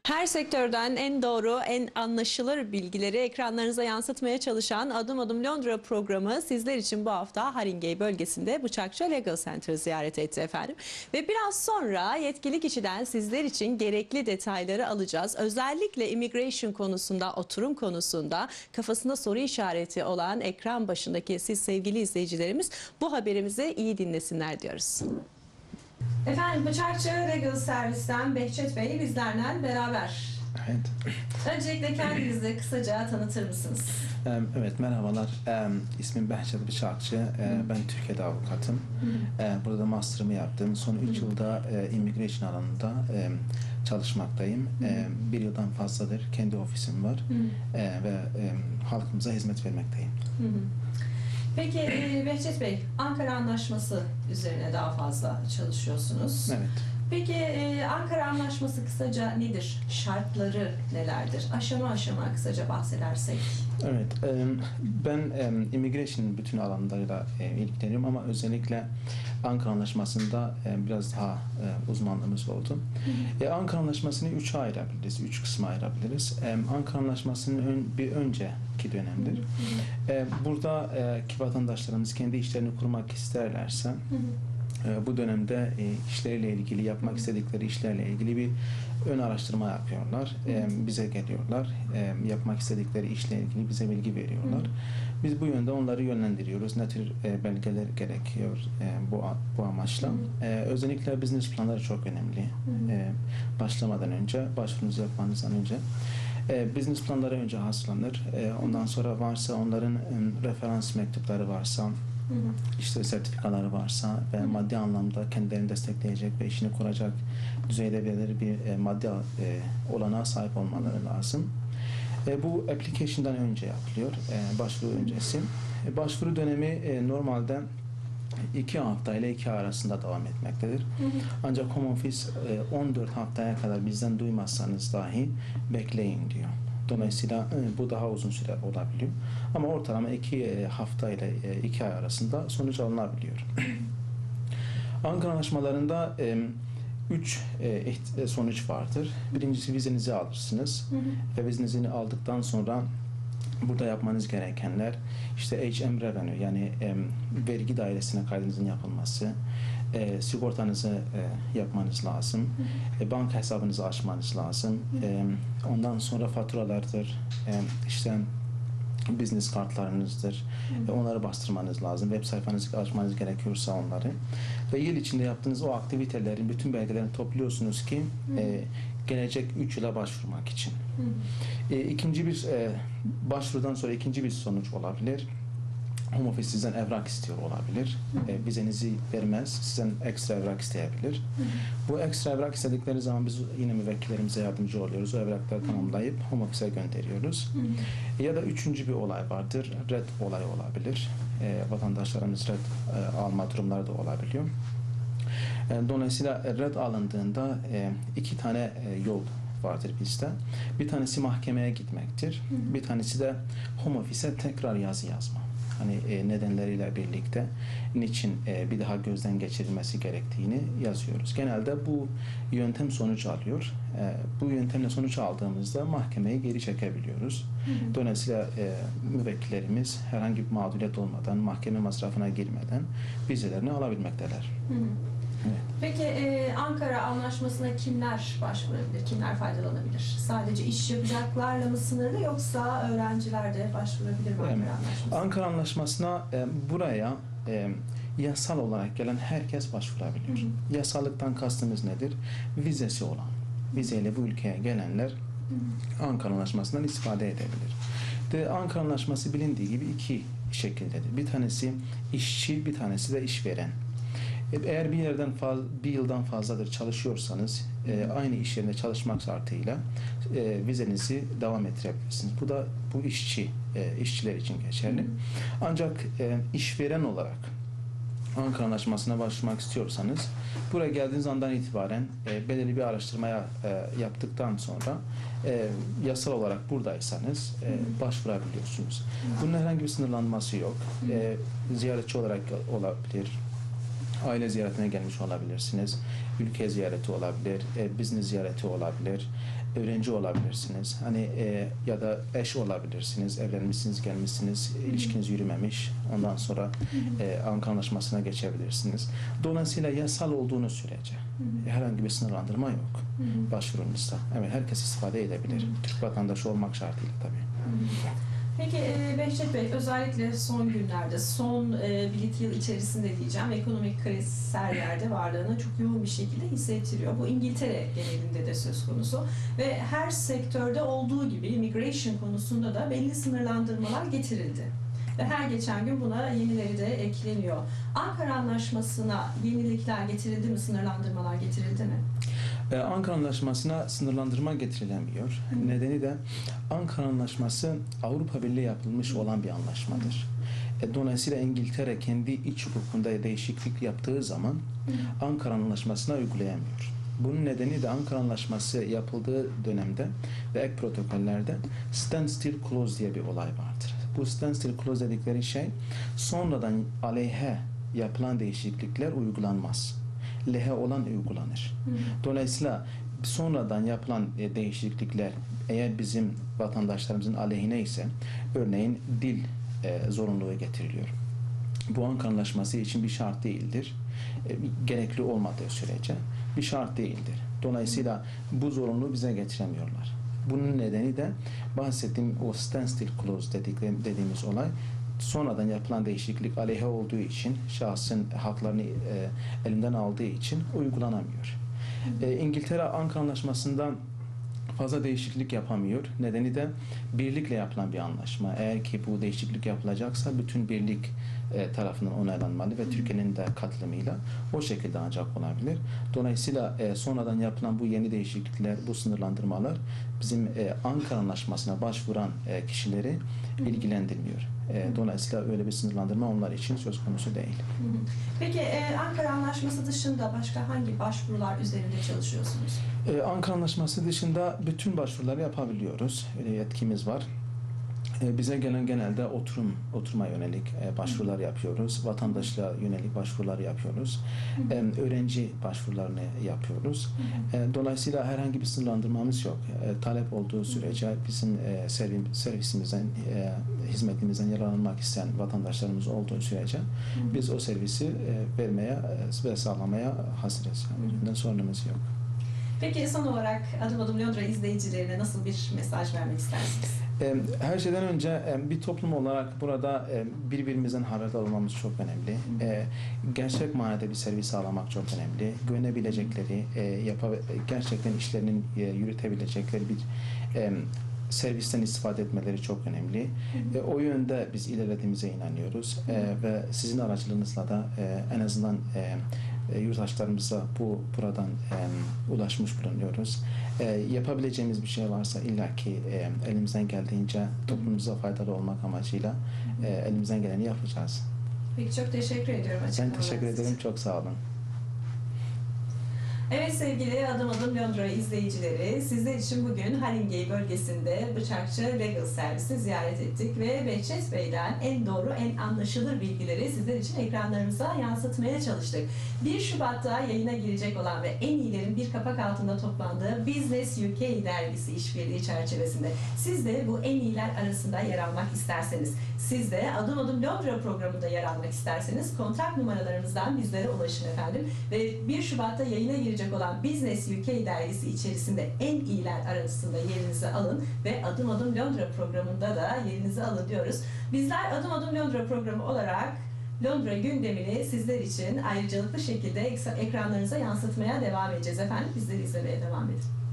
Her sektörden en doğru, en anlaşılır bilgileri ekranlarınıza yansıtmaya çalışan Adım Adım Londra programı sizler için bu hafta Haringey bölgesinde Bıçakçı Legal Center'ı ziyaret etti efendim. Ve biraz sonra yetkili kişiden sizler için gerekli detayları alacağız. Özellikle immigration konusunda, oturum konusunda kafasında soru işareti olan ekran başındaki siz sevgili izleyicilerimiz bu haberimizi iyi dinlesinler diyoruz. Efendim Bıçakçı Legal Servis'ten Behçet Bey bizlerle beraber. Evet. Öncelikle kendinizi kısaca tanıtır mısınız? Evet, merhabalar. İsmim Behçet Bıçakçı. Ben Türkiye'de avukatım. Burada da master'ımı yaptım. Son 3 yılda immigration alanında çalışmaktayım. 1 yıldan fazladır kendi ofisim var ve halkımıza hizmet vermekteyim. Peki Behçet Bey, Ankara Anlaşması üzerine daha fazla çalışıyorsunuz. Evet. Peki Ankara Anlaşması kısaca nedir? Şartları nelerdir? Aşama aşama kısaca bahsedersek. Evet, ben immigration bütün alanlarıyla ilgileniyorum ama özellikle Ankara Anlaşması'nda biraz daha uzmanlığımız oldu. Ankara Anlaşması'nı 3'e ayırabiliriz, 3 kısma ayırabiliriz. Ankara Anlaşması'nın bir önceki dönemdir. Buradaki vatandaşlarımız kendi işlerini kurmak isterlerse, bu dönemde işleriyle ilgili, yapmak istedikleri işlerle ilgili bir ön araştırma yapıyorlar. Bize geliyorlar. Yapmak istedikleri işle ilgili bize bilgi veriyorlar. Biz bu yönde onları yönlendiriyoruz. Ne tür belgeler gerekiyor bu amaçla. Özellikle business planları çok önemli. Başlamadan önce, başvurunuzu yapmanızdan önce. Business planları önce hazırlanır. Ondan sonra varsa onların referans mektupları varsa, işte sertifikaları varsa ve maddi anlamda kendilerini destekleyecek ve işini kuracak düzeyde bir maddi olanağa sahip olmaları lazım. Bu application'dan önce yapılıyor, başvuru öncesi. Başvuru dönemi normalde 2 hafta ile 2 ay arasında devam etmektedir. Ancak Home Office 14 haftaya kadar bizden duymazsanız dahi bekleyin diyor. Dolayısıyla bu daha uzun süre olabiliyor. Ama ortalama 2 hafta ile 2 ay arasında sonuç alınabiliyor. Ankara Anlaşmalarında 3 sonuç vardır. Birincisi vizenizi alırsınız. Ve vizenizi aldıktan sonra burada yapmanız gerekenler işte HM Revenue yani vergi dairesine kaydınızın yapılması, sigortanızı yapmanız lazım, banka hesabınızı açmanız lazım, ondan sonra faturalardır, işte business kartlarınızdır, onları bastırmanız lazım, web sayfanızı açmanız gerekiyorsa onları ve yıl içinde yaptığınız o aktivitelerin bütün belgelerini topluyorsunuz ki gelecek 3 yıla başvurmak için. İkinci bir başvurudan sonra ikinci bir sonuç olabilir. Home Office sizden evrak istiyor olabilir. Vizenizi vermez, sizden ekstra evrak isteyebilir. Bu ekstra evrak istedikleri zaman biz yine müvekkillerimize yardımcı oluyoruz. O evrakları tamamlayıp Home Office'e gönderiyoruz. Ya da üçüncü bir olay vardır. Red olayı olabilir. Vatandaşlarımız red alma durumları da olabiliyor. Dolayısıyla red alındığında 2 tane yol vardır bizde. Bir tanesi mahkemeye gitmektir. Bir tanesi de Home Office'e tekrar yazı yazma. Hani nedenleriyle birlikte niçin bir daha gözden geçirilmesi gerektiğini yazıyoruz. Genelde bu yöntem sonuç alıyor. Bu yöntemle sonuç aldığımızda mahkemeye geri çekebiliyoruz. Dolayısıyla müvekkillerimiz herhangi bir mağduriyet olmadan, mahkeme masrafına girmeden vizelerini alabilmekteler. Evet. Peki Ankara Anlaşması'na kimler başvurabilir, kimler faydalanabilir? Sadece iş yapacaklarla mı sınırlı yoksa öğrenciler de başvurabilir mi Ankara Anlaşması'na? Ankara Anlaşması'na buraya yasal olarak gelen herkes başvurabiliyor. Yasallıktan kastımız nedir? Vizesi olan, vizeyle bu ülkeye gelenler Ankara Anlaşması'ndan istifade edebilir. Ankara Anlaşması bilindiği gibi 2 şekildedir. Bir tanesi işçi, bir tanesi de işveren. Eğer bir yıldan fazladır çalışıyorsanız aynı iş yerinde çalışmak şartıyla vizenizi devam ettirebilirsiniz. Bu işçiler için geçerli. Ancak işveren olarak Ankara Anlaşması'na başvurmak istiyorsanız buraya geldiğiniz andan itibaren belirli bir araştırmaya yaptıktan sonra yasal olarak buradaysanız başvurabiliyorsunuz. Bunun herhangi bir sınırlanması yok. Ziyaretçi olarak olabilir. Aile ziyaretine gelmiş olabilirsiniz. Ülke ziyareti olabilir, business ziyareti olabilir, öğrenci olabilirsiniz. Hani ya da eş olabilirsiniz. Evlenmişsiniz, gelmişsiniz, ilişkiniz yürümemiş. Ondan sonra Ankara Anlaşması'na geçebilirsiniz. Dolayısıyla yasal olduğunuz sürece herhangi bir sınırlandırma yok başvurunuzda. Evet, herkes istifade edebilir. Türk vatandaşı olmak şartıyla tabii. Peki Behçet Bey, özellikle son günlerde, son bir iki yıl içerisinde diyeceğim, ekonomik kriz her yerde varlığını çok yoğun bir şekilde hissettiriyor. Bu İngiltere genelinde de söz konusu ve her sektörde olduğu gibi immigration konusunda da belli sınırlandırmalar getirildi. Ve her geçen gün buna yenileri de ekleniyor. Ankara Anlaşması'na yenilikler getirildi mi, sınırlandırmalar getirildi mi? Ankara Anlaşması'na sınırlandırma getirilemiyor. Nedeni de Ankara Anlaşması Avrupa Birliği yapılmış olan bir anlaşmadır. Dolayısıyla İngiltere kendi iç hukukunda değişiklik yaptığı zaman Ankara Anlaşması'na uygulayamıyor. Bunun nedeni de Ankara Anlaşması yapıldığı dönemde ve ek protokollerde standstill clause diye bir olay vardır. Bu standstill clause dedikleri şey sonradan aleyhe yapılan değişiklikler uygulanmaz. Lehe olan uygulanır. Dolayısıyla sonradan yapılan değişiklikler eğer bizim vatandaşlarımızın aleyhine ise örneğin dil zorunluluğu getiriliyor. Bu Ankara Anlaşması için bir şart değildir. Gerekli olmadığı sürece bir şart değildir. Dolayısıyla bu zorunluluğu bize getiremiyorlar. Bunun nedeni de bahsettiğim o standstill clause dediğimiz olay sonradan yapılan değişiklik aleyhe olduğu için şahsın haklarını elinden aldığı için uygulanamıyor. İngiltere Ankara Anlaşması'ndan fazla değişiklik yapamıyor. Nedeni de birlikle yapılan bir anlaşma. Eğer ki bu değişiklik yapılacaksa bütün birlik tarafından onaylanmalı ve Türkiye'nin de katılımıyla o şekilde ancak olabilir. Dolayısıyla sonradan yapılan bu yeni değişiklikler, bu sınırlandırmalar bizim Ankara Anlaşması'na başvuran kişileri ilgilendirmiyor. Dolayısıyla öyle bir sınırlandırma onlar için söz konusu değil. Peki Ankara Anlaşması dışında başka hangi başvurular üzerinde çalışıyorsunuz? Ankara Anlaşması dışında bütün başvuruları yapabiliyoruz. Öyle yetkimiz var. Bize gelen genelde oturma yönelik başvurular yapıyoruz. Vatandaşlığa yönelik başvurular yapıyoruz. Öğrenci başvurularını yapıyoruz. Dolayısıyla herhangi bir sınırlandırmamız yok. Talep olduğu sürece bizim servisimizden, hizmetimizden yararlanmak isteyen vatandaşlarımız olduğu sürece biz o servisi vermeye ve sağlamaya hazırız. Bundan sorunumuz yok. Peki son olarak Adım Adım Londra izleyicilerine nasıl bir mesaj vermek istersiniz? Her şeyden önce bir toplum olarak burada birbirimizden haberdar olmamız çok önemli. Gerçek manada bir servis sağlamak çok önemli. Güvenebilecekleri, gerçekten işlerini yürütebilecekleri bir servisten istifade etmeleri çok önemli. O yönde biz ilerlediğimize inanıyoruz. Ve sizin aracılığınızla da en azından yurttaşlarımıza buradan ulaşmış bulunuyoruz. Yapabileceğimiz bir şey varsa illaki elimizden geldiğince toplumumuza faydalı olmak amacıyla elimizden geleni yapacağız. Peki çok teşekkür ediyorum açıklamalarınız için. Ben teşekkür ederim. Çok sağ olun. Evet sevgili Adım Adım Londra izleyicileri, sizler için bugün Haringey bölgesinde Bıçakçı Legal Service'i ziyaret ettik ve Behçet Bey'den en doğru, en anlaşılır bilgileri sizler için ekranlarımıza yansıtmaya çalıştık. 1 Şubat'ta yayına girecek olan ve en iyilerin bir kapak altında toplandığı Business UK dergisi işbirliği çerçevesinde siz de bu en iyiler arasında yer almak isterseniz, siz de Adım Adım Londra programında yer almak isterseniz kontak numaralarımızdan bizlere ulaşın efendim ve 1 Şubat'ta yayına girecek olan Business UK dergisi içerisinde en iyiler arasında yerinizi alın ve Adım Adım Londra programında da yerinizi alın diyoruz. Bizler Adım Adım Londra programı olarak Londra gündemini sizler için ayrıcalıklı şekilde ekranlarınıza yansıtmaya devam edeceğiz efendim. Bizleri izlemeye devam edin.